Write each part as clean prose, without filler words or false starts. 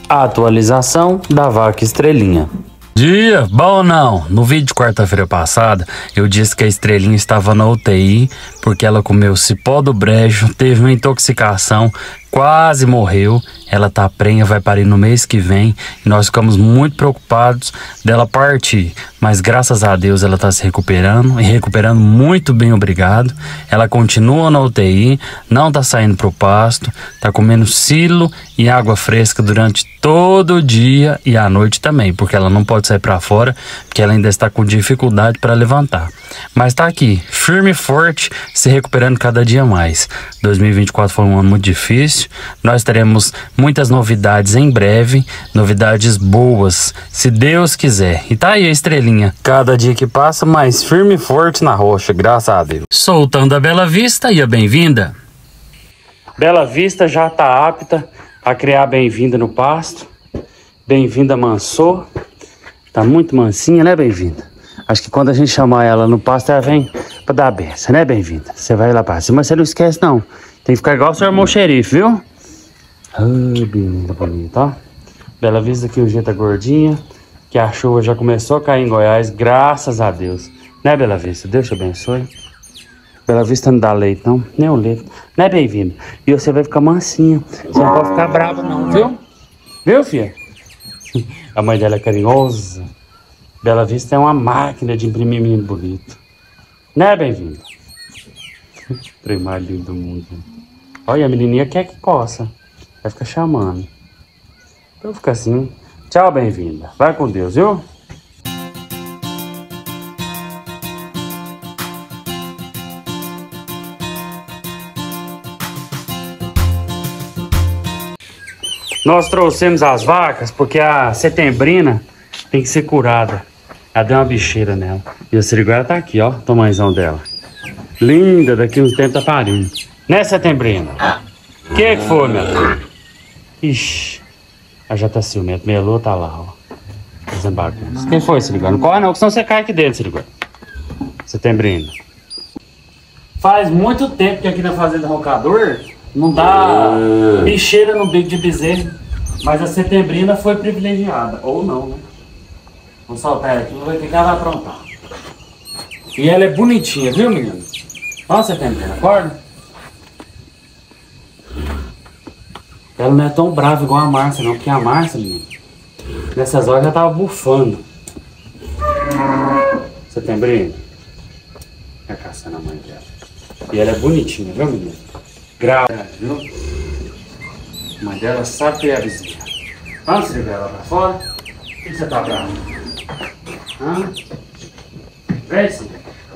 A atualização da vaca Estrelinha. Dia, bom não. No vídeo de quarta-feira passada, eu disse que a Estrelinha estava na UTI porque ela comeu cipó do brejo, teve uma intoxicação, quase morreu. Ela tá prenha, vai parir no mês que vem e nós ficamos muito preocupados dela partir. Mas graças a Deus ela tá se recuperando e recuperando muito bem, obrigado. Ela continua na UTI, não tá saindo pro pasto, tá comendo silo e água fresca durante todo o dia e à noite também, porque ela não pode sair para fora, porque ela ainda está com dificuldade para levantar. Mas tá aqui, firme e forte, se recuperando cada dia mais. 2024 foi um ano muito difícil. Nós teremos muitas novidades em breve, novidades boas, se Deus quiser. E tá aí a Estrelinha, cada dia que passa mais firme e forte na rocha, graças a Deus. Soltando a Bela Vista e a Bem-vinda. Bela Vista já tá apta a criar Bem-vinda no pasto. Bem-vinda mansou. Tá muito mansinha, né, Bem-vinda? Acho que quando a gente chamar ela no pasto, ela vem pra dar a benção, né, Bem-vinda? Você vai lá pra cima, mas você não esquece, não. Tem que ficar igual o seu irmão xerife, viu? Ai, Bem-vinda bonita, ó. Bela Vista aqui, o dia tá gordinha. Que a chuva já começou a cair em Goiás, graças a Deus. Né, Bela Vista? Deus te abençoe. Bela Vista não dá leite, não. Nem o leite. Né, Bem-vinda? E você vai ficar mansinha. Você não pode ficar brava, não, viu? Viu, filha? A mãe dela é carinhosa. Bela Vista é uma máquina de imprimir menino bonito. Né, Bem-vinda? Trem mais lindo do mundo. Olha, a menininha quer que coça. Vai ficar chamando. Então fica assim. Tchau, Bem-vinda. Vai com Deus, viu? Nós trouxemos as vacas porque a setembrina tem que ser curada. Ela deu uma bicheira nela. E a siriguela tá aqui, ó. O tamanhozão dela. Linda, daqui uns tempos tá parindo. Né, setembrina? O que foi, meu filho? Ixi. Ela já tá ciumenta. Melô tá lá, ó. Fazendo bagunça. Quem foi, siriguela? Não corre não, que senão você cai aqui dentro, siriguela. Setembrina. Faz muito tempo que aqui na Fazenda Roncador não dá bicheira no bico de bezerro. Mas a setembrina foi privilegiada. Ou não, né? Vamos soltar ela aqui, vamos ver o que ela vai aprontar. E ela é bonitinha, viu, menino? Ó, setembrina, acorda. Ela não é tão brava igual a Márcia, não. Porque a Márcia, menino, nessas horas já tava bufando. Setembrina. Vai caçando a mãe dela. E ela é bonitinha, viu, menino? Grávida, viu? A mãe dela sabe que é a vizinha. Vamos levar ela pra fora? Por que você tá bravo? Hã? Vem, sim.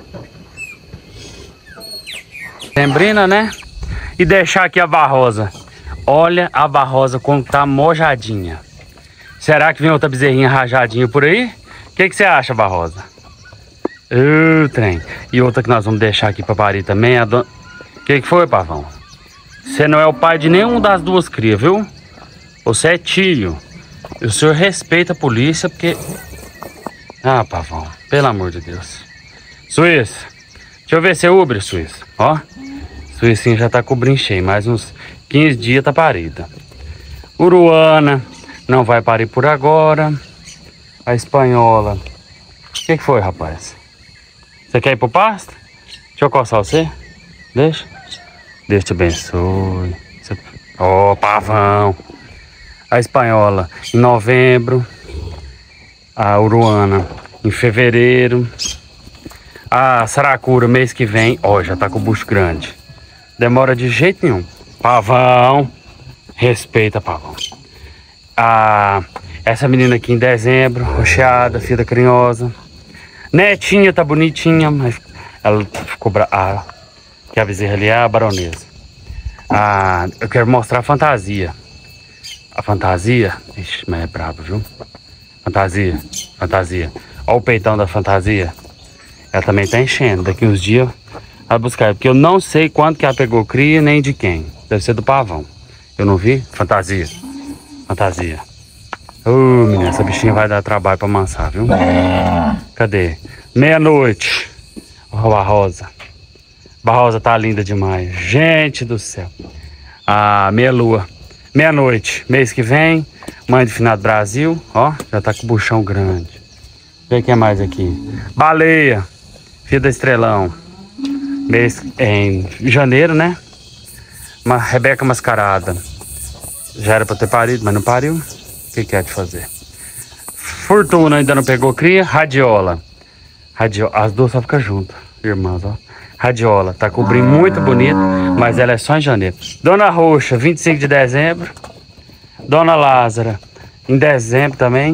Lembrina, né? E deixar aqui a Barrosa. Olha a Barrosa como tá mojadinha. Será que vem outra bezerrinha rajadinha por aí? O que você acha, Barrosa? Trem. E outra que nós vamos deixar aqui pra parir também, a dona... O que foi, Pavão? Você não é o pai de nenhum das duas crias, viu? Você é tio. E o senhor respeita a polícia porque... Ah, Pavão, pelo amor de Deus. Suíça, deixa eu ver se é Uber, Suíça. Ó, Suícinha já tá com o brincheio. Mais uns 15 dias tá parida. Uruana não vai parir por agora. A espanhola. O que foi, rapaz? Você quer ir pro pasto? Deixa eu coçar você. Deixa. Deus te abençoe. Ó, Pavão. A espanhola em novembro. A uruana em fevereiro. A saracura mês que vem. Ó, já tá com o bucho grande. Demora de jeito nenhum. Pavão. Respeita, Pavão. Essa menina aqui em dezembro. Rocheada, filha carinhosa. Netinha tá bonitinha, mas ela ficou que a bezerra ali é a baronesa. Eu quero mostrar a fantasia. A fantasia. Ixi, mas é brabo, viu? Fantasia. Fantasia. Olha o peitão da fantasia. Ela também tá enchendo. Daqui uns dias ela buscar. Porque eu não sei quanto que ela pegou cria, nem de quem. Deve ser do Pavão. Eu não vi? Fantasia. Fantasia. Menina, essa bichinha vai dar trabalho pra amansar, viu? Cadê? Meia-noite. Olha a Rosa. Barrosa tá linda demais. Gente do céu. A meia-lua. Meia-noite, mês que vem. Mãe de finado Brasil. Ó, já tá com o buchão grande. Vê o que é mais aqui. Baleia. Filha da Estrelão. Mês em janeiro, né? Uma Rebeca mascarada. Já era pra ter parido, mas não pariu. O que é de fazer? Fortuna ainda não pegou cria. Radiola. As duas só ficam juntas, irmãs, ó. Radiola, tá cobrindo muito bonito, mas ela é só em janeiro. Dona Roxa, 25 de dezembro. Dona Lázara, em dezembro também.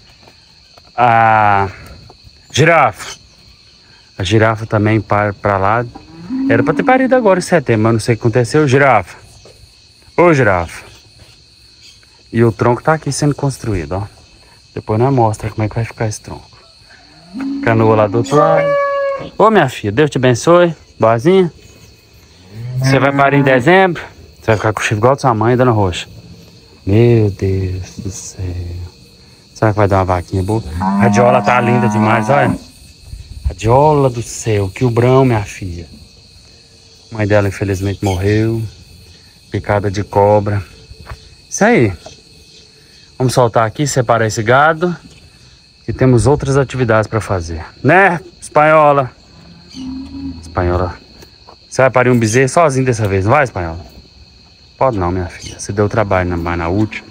A Girafa. A Girafa também pra lá. Era pra ter parido agora em setembro, mas não sei o que aconteceu. Girafa. Ô, Girafa. E o tronco tá aqui sendo construído, ó. Depois nós mostra como é que vai ficar esse tronco. Canoa lá do outro lado. Ô, minha filha, Deus te abençoe. Boazinha. Você vai parir em dezembro. Você vai ficar com o chifre igual da sua mãe, Dona Roxa. Meu Deus do céu. Será que vai dar uma vaquinha boa? A radiola tá linda demais, olha. Radiola do céu, que ubrão, minha filha. A mãe dela infelizmente morreu. Picada de cobra. Isso aí. Vamos soltar aqui, separar esse gado. E temos outras atividades para fazer. Né, Espanhola? Espanhola. Você vai parir um bezerro sozinho dessa vez, não vai, Espanhola? Pode não, minha filha. Você deu trabalho na última.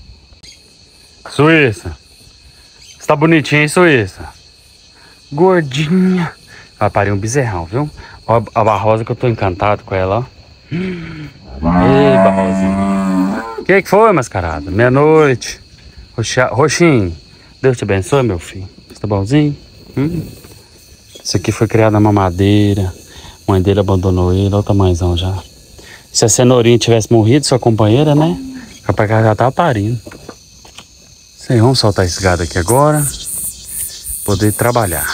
Suíça. Você tá bonitinha, hein, Suíça? Gordinha. Vai parir um bezerrão, viu? Ó a Barrosa que eu tô encantado com ela, ó. Ei, Barrosinha. O que foi, mascarada? Meia-noite. Roxinho. Deus te abençoe, meu filho. Você tá bonzinho? Isso aqui foi criado na mamadeira. A mãe dele abandonou ele. Olha o tamanhozão já. Se a cenourinha tivesse morrido, sua companheira, né? Capaz que ela já tava parindo. Isso aí, vamos soltar esse gado aqui agora. Poder trabalhar.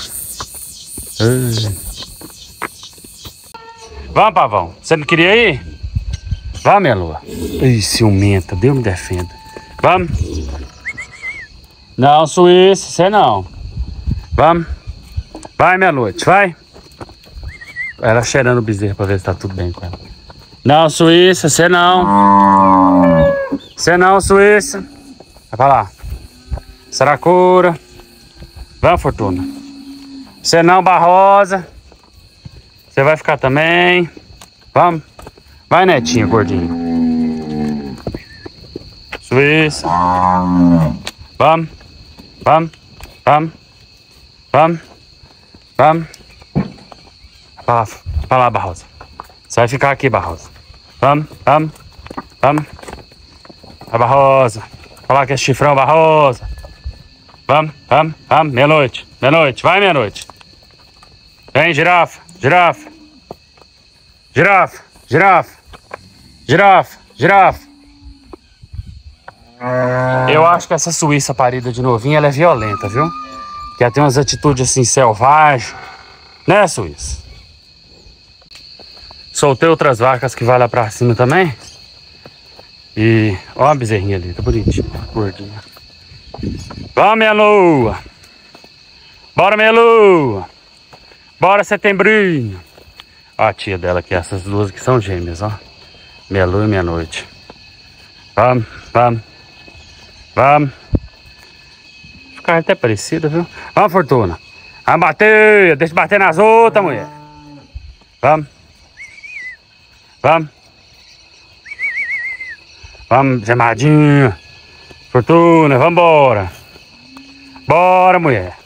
Vamos, pavão. Você não queria ir? Vamos, minha lua. Ih, ciumenta. Deus me defenda. Vamos. Não, Suíça, você não. Vamos. Vai, minha noite, vai. Ela cheirando o bezerro pra ver se tá tudo bem com ela. Não, Suíça, você não. Você não, Suíça. Vai pra lá. Saracura. Vamos, Fortuna. Você não, Barrosa. Você vai ficar também. Vamos. Vai, netinha, gordinho. Suíça. Vamos. Vamos. Vamos. Vamos. Vamos. Pra lá, Barrosa. Você vai ficar aqui, Barrosa. Vamos, vamos. Vamos. A Barrosa. Pra lá que é chifrão, Barrosa. Vamos, vamos, vamos. Meia-noite. Meia-noite. Vai, meia-noite. Vem, girafa. Girafa. Girafa. Girafa. Girafa. Girafa. Eu acho que essa Suíça parida de novinha, ela é violenta, viu? Que ela tem umas atitudes assim, selvagens. Né, Suíça? Soltei outras vacas que vai lá pra cima também. E... ó a bezerrinha ali, tá bonitinha, gordinha. Vamos, minha lua. Bora, minha lua. Bora, setembrinho. Ó a tia dela aqui, essas duas que são gêmeas, ó. Minha lua e minha noite. Vamos, vamos. Vamos. Ficar até parecida, viu? Vamos, Fortuna. Vamos bater. Deixa eu bater nas outras, mulher. Vamos. Vamos. Vamos, gemadinha. Fortuna, vambora. Bora, mulher.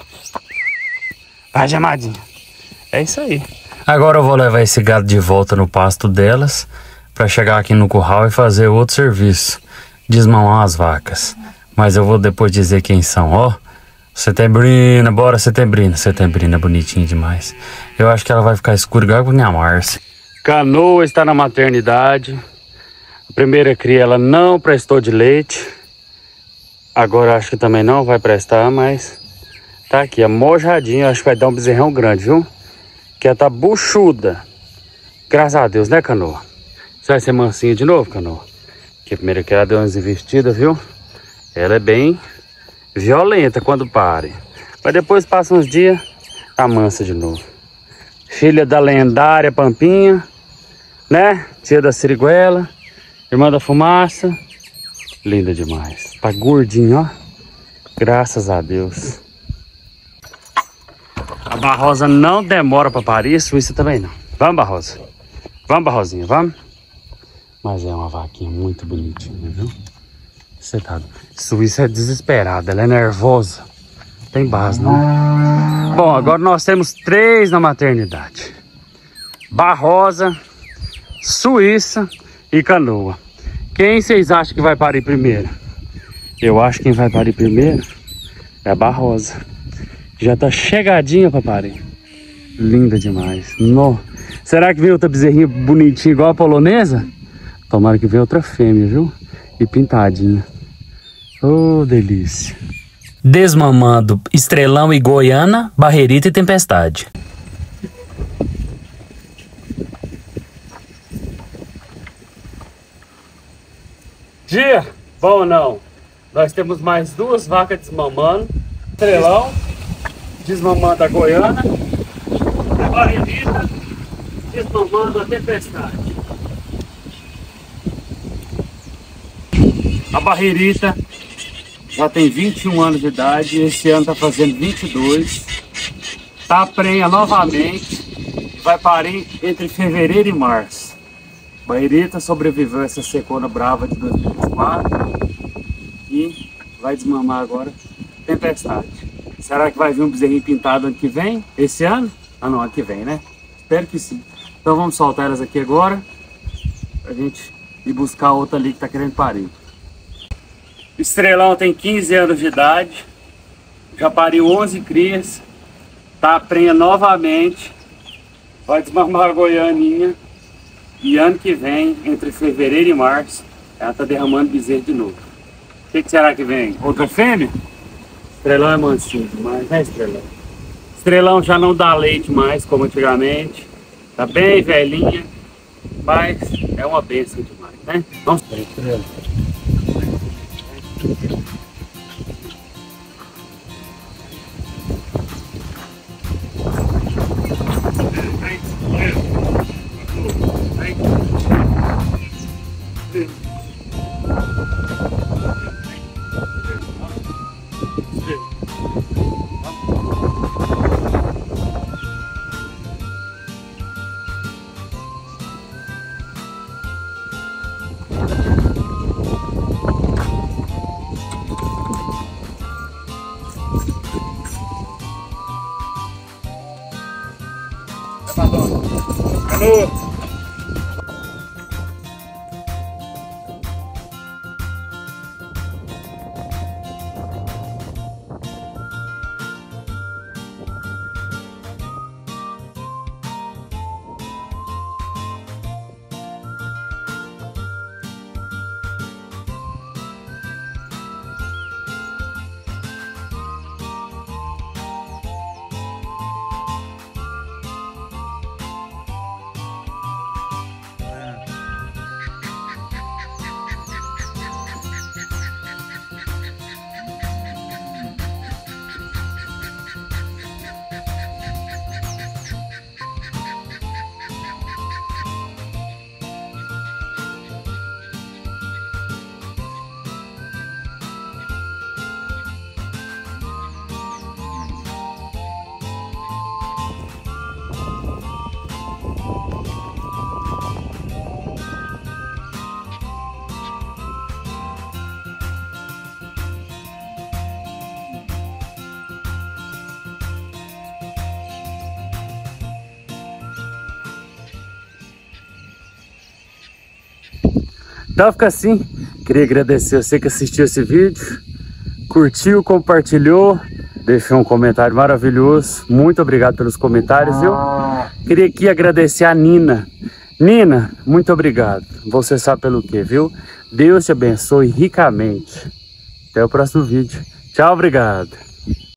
Vai, gemadinha. É isso aí. Agora eu vou levar esse gado de volta no pasto delas para chegar aqui no curral e fazer outro serviço. Desmamar as vacas. Mas eu vou depois dizer quem são, ó. Setembrina, bora Setembrina. Setembrina é bonitinha demais. Eu acho que ela vai ficar escura igual com a minha Márcia. Canoa está na maternidade. A primeira cria ela não prestou de leite. Agora acho que também não vai prestar, mas tá aqui, amojadinha. Acho que vai dar um bezerrão grande, viu? Que ela tá buchuda. Graças a Deus, né, Canoa? Você vai ser mansinha de novo, Canoa? Que a primeira que ela deu umas investidas, viu? Ela é bem violenta quando pare. Mas depois passa uns dias, tá mansa de novo. Filha da lendária Pampinha, né? Tia da Siriguela. Irmã da fumaça. Linda demais. Tá gordinho, ó. Graças a Deus. A Barrosa não demora pra parir, a Suíça também não. Vamos, Barrosa. Vamos, Barrosinha, vamos. Mas é uma vaquinha muito bonitinha, viu? Você tá... Suíça é desesperada, ela é nervosa. Tem base, não? Bom, agora nós temos 3 na maternidade. Barrosa, Suíça e Canoa. Quem vocês acham que vai parir primeiro? Eu acho que quem vai parir primeiro é a Barrosa. Já tá chegadinha pra parir. Linda demais. No. Será que vem outra bezerrinha bonitinha igual a polonesa? Tomara que venha outra fêmea, viu? E pintadinha. Oh, delícia. Desmamando Estrelão e Goiana, Barreirita e Tempestade. Dia, bom ou não? Nós temos mais 2 vacas desmamando. Estrelão, desmamando a Goiana. A Barreirita, desmamando a Tempestade. A Barreirita já tem 21 anos de idade, esse ano tá fazendo 22. Tá prenha novamente e vai parir entre fevereiro e março. Barreirita sobreviveu a essa secona brava de 2024 e vai desmamar agora Tempestade. Será que vai vir um bezerrinho pintado ano que vem? Esse ano? Ah não, ano que vem, né? Espero que sim. Então vamos soltar elas aqui agora pra gente ir buscar outra ali que tá querendo parir. Estrelão tem 15 anos de idade, já pariu 11 crias, tá prenha novamente, vai desmamar a Goianinha e ano que vem, entre fevereiro e março, ela tá derramando bezerro de novo. O que será que vem? Outra fêmea? Estrelão é mansinho demais, né, Estrelão? Estrelão já não dá leite mais como antigamente, tá bem velhinha, mas é uma bênção demais, né? Vamos ver, Estrelão. Alô! Então fica assim, queria agradecer você que assistiu esse vídeo, curtiu, compartilhou, deixou um comentário maravilhoso, muito obrigado pelos comentários, viu? Queria aqui agradecer a Nina. Nina, muito obrigado, você sabe pelo que, viu? Deus te abençoe ricamente. Até o próximo vídeo. Tchau, obrigado.